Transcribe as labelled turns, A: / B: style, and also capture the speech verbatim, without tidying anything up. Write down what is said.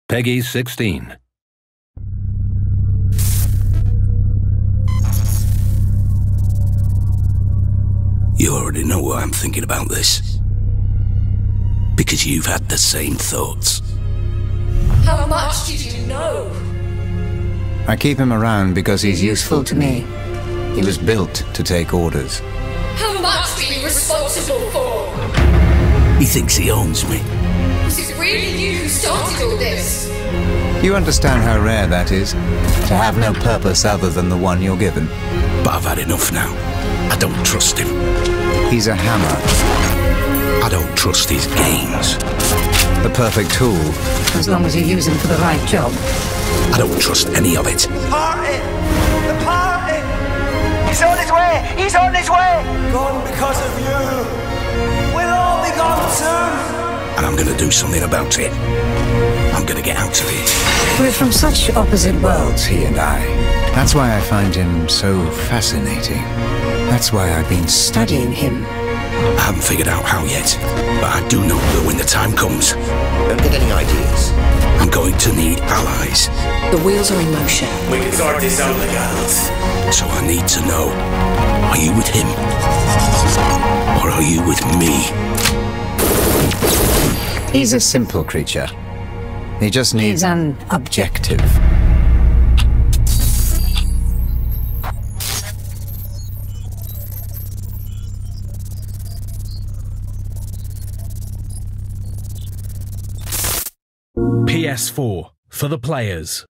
A: Peggy sixteen.
B: You already know what I'm thinking about this. Because you've had the same thoughts.
C: How much did you know?
D: I keep him around because he's useful to me. He was built to take orders.
C: How much were you responsible for?
B: He thinks he owns me.
C: Was it really you who started all this?
D: You understand how rare that is? To have no purpose other than the one you're given.
B: But I've had enough now. I don't trust him.
D: He's a hammer.
B: I don't trust his games.
D: The perfect tool.
E: As long as you use him for the right job.
B: I don't trust any of it.
F: Party! The party! He's on his way! He's on his way! Gone because of you! We'll all be gone soon!
B: And I'm gonna do something about it. I'm gonna get out of here.
E: We're from such opposite worlds,
D: He and I. That's why I find him so fascinating. That's why I've been
E: studying him.
B: I haven't figured out how yet, but I do know that when the time comes,
G: Don't get any ideas.
B: I'm going to need allies.
H: The wheels are in motion.
F: We can sort this out, the girls.
B: So I need to know, are you with him? Or are you with me?
D: He's a simple creature. He just needs
E: He's an
D: objective.
I: P S four, for the players.